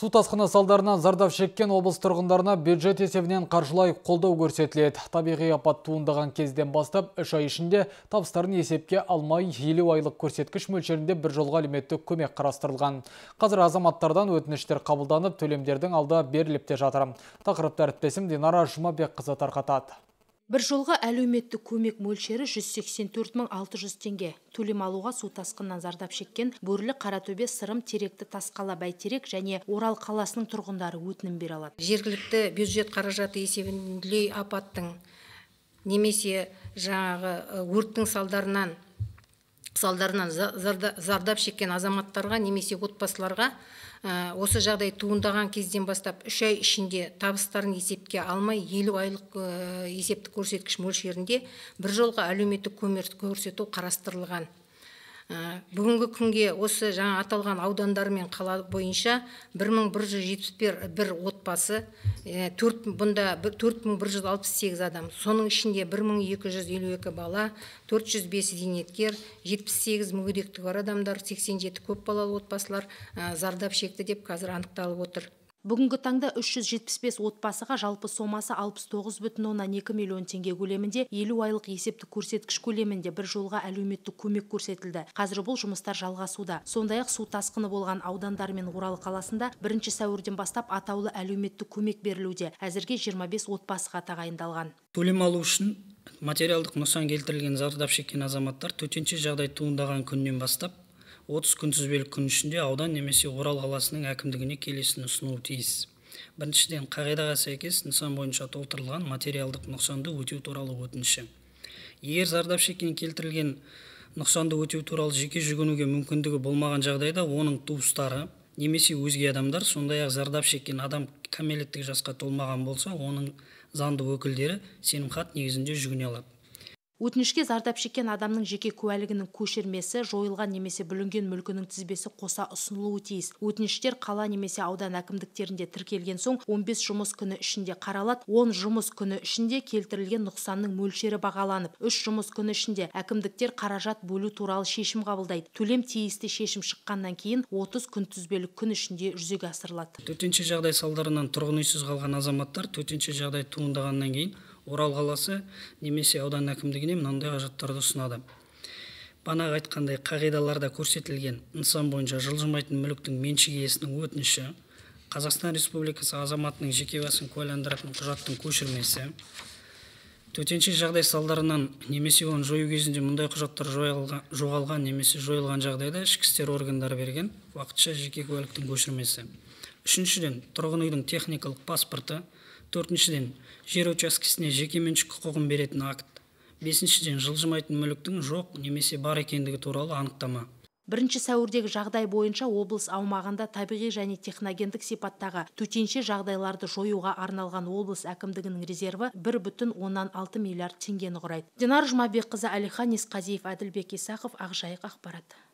Су тасқыны салдарынан зардап шеккен облыс тұрғындарына бюджет есебінен қаржылай қолдау көрсетіледі. Табиғи апат туындаған кезден бастап 3 ай ішінде табыстарын есепке алмай 50 айлық көрсеткіш мөлшерінде бір жолға әлеуметтік көмек қарастырылған. Қазір азаматтардан өтініштер қабылданып, төлемдердің алда беріліп те жатыр. Тақырыпты әріптесім Динара Жұмабекқызы тарқатады. Бір жолға әлеуметтік көмек мөлшері 184 600 теңге. Төлем алуға су тасқынынан зардап шеккен Бөрлі, Қаратөбе, Сырым, Теректі, Тасқала, Бәйтерек және Орал қаласының тұрғындары өтінім бере алады. Жергілікті бюджет қаражаты есебінде апаттың немесе жаңағы өрттің салдарынан зардап шеккен азаматтарға немесе отбасыларға осы жағдай туындаған кезден бастап 3 ай ішінде табыстарын есепке алмай 50 айлық есептік көрсеткіш мөлшерінде бір жолға әлеуметтік көмек көрсету қарастырылған. Бүгінгі күнге осы жаңа аталған аудандар мен қала бойынша 1171 отбасы, бұнда 4168 адам, соның ішінде 1252 бала, 405 зейнеткер, 78 мүгедектігі бар адамдар, 87 көпбалалы отбасылар зардап шекті деп қазір анықталып отыр. Бүгінгі таңда 375 отбасыға жалпы сомасы 69,2 миллион теңге көлемінде 50 айлық есептік көрсеткіш көлемінде бір жолға әлеуметтік көмек көрсетілді. Қазір бұл жұмыстар жалғасуда. Сондай-ақ су тасқыны болған аудандар мен Орал қаласында 1 сәуірден бастап атаулы әлеуметтік көмек берілуде. Әзірге 25 отбасыға тағайындалған. Төлем алу үшін материалдық нұқсан келтірілген зардап шеккен азаматтар төтенше жағдай туындаған күннен бастап 30 күнтізбелік күн ішінде аудан немесе Орал қаласының әкімдігіне келесіні ұсынуы тиіс. Біріншіден, қағидаға сәйкес нысан бойынша толтырылған материалдық нұқсанды өтеу туралы өтініші. Егер зардап шеккен келтірілген нұқсанды өтеу туралы жеке жүгінуге мүмкіндігі болмаған жағдайда, оның туыстары немесе өзге адамдар, сондай-ақ зардап шеккен адам кәмелеттік жасқа толмаған болса, оның заңды өкілдері сенімхат негізінде жүгіне алады. Өтінішке зардап шеккен адамның жеке куәлігінің көшірмесі, жойылған немесе бүлінген мүлкінің тізбесі қоса ұсынылуы тиіс. Өтініштер қала немесе аудан әкімдіктерінде тіркелген соң 15 жұмыс күні ішінде қаралады. 10 жұмыс күні ішінде келтірілген нұқсанның мөлшері бағаланып, 3 жұмыс күні ішінде әкімдіктер қаражат бөлу туралы шешім қабылдайды. Төлем тиісті шешім шыққаннан кейін 30 күнтізбелік күн ішінде жүзеге асырылады. Төтенше жағдай салдарынан тұрғын үйсіз қалған азаматтар төтенше жағдай туындағаннан кейін Орал қаласы немесе аудан әкімдігіне мынандай құжаттарды ұсынады. Бағана айтқандай қағидаларда көрсетілген нысан бойынша жылжымайтын мүліктің меншік иесінің өтініші, Қазақстан Республикасы азаматының жеке басын куәландыратын құжаттың көшірмесі, төтенше жағдай салдарынан немесе оны жою кезінде мұндай құжаттар жоғалған немесе жойылған жағдайда ішкі істер органдары берген уақытша жеке куәліктің көшірмесі. Үшіншіден, тұрғын үйдің техникалық паспорты. Төртіншіден, жер учаскесіне жеке меншік құқығын беретін акт. Бесіншіден, жылжымайтын мүліктің жоқ немесе бар екендігі туралы анықтама. 1 сәуірдегі жағдай бойынша облыс аумағында табиғи және техногендік сипаттағы төтенше жағдайларды жоюға арналған облыс әкімдігінің резерві 1,6 миллиард теңгені құрайды. Динара Жұмабекқызы, Әлихан Есқазиев, Әділбек Исақов, Ақжайық ақпарат.